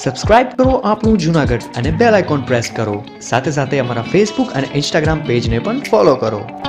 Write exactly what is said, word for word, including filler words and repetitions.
Subscribe કરો આપણું જૂનાગઢ અને બેલ આઇકોન પ્રેસ કરો. સાથે સાથે અમારા ફેસબુક અને ઇન્સ્ટાગ્રામ પેજને પણ ફોલો કરો.